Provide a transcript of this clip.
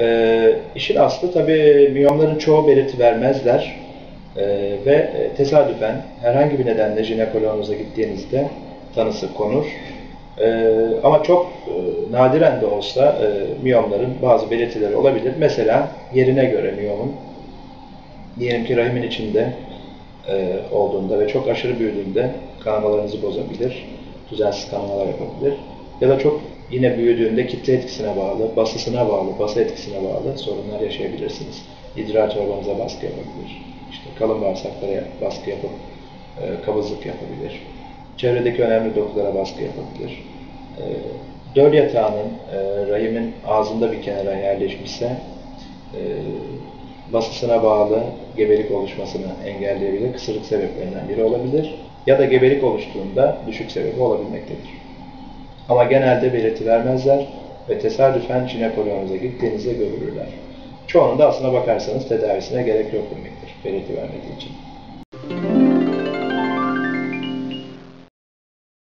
İşin aslı tabii miyomların çoğu belirti vermezler. Ve tesadüfen herhangi bir nedenle jinekoloğunuza gittiğinizde tanısı konur. Ama çok nadiren de olsa miyomların bazı belirtileri olabilir. Mesela yerine göre miyomun, diyelim ki rahimin içinde olduğunda ve çok aşırı büyüdüğünde kanamalarınızı bozabilir, düzensiz kanamalar yapabilir. Ya da çok yine büyüdüğünde kitle etkisine bağlı, basısına bağlı, bası etkisine bağlı sorunlar yaşayabilirsiniz. İdrar torbanıza baskı yapabilir, işte kalın bağırsaklara baskı yapıp kabızlık yapabilir. Çevredeki önemli dokulara baskı yapabilir. Döl yatağının rahimin ağzında bir kenara yerleşmişse basısına bağlı gebelik oluşmasını engelleyebilir, kısırlık sebeplerinden biri olabilir ya da gebelik oluştuğunda düşük sebebi olabilmektedir. Ama genelde belirti vermezler ve tesadüfen jinekoloğunuza gittiğinizde görülürler. Çoğunun da aslına bakarsanız tedavisine gerek yok demektir, belirti vermediği için.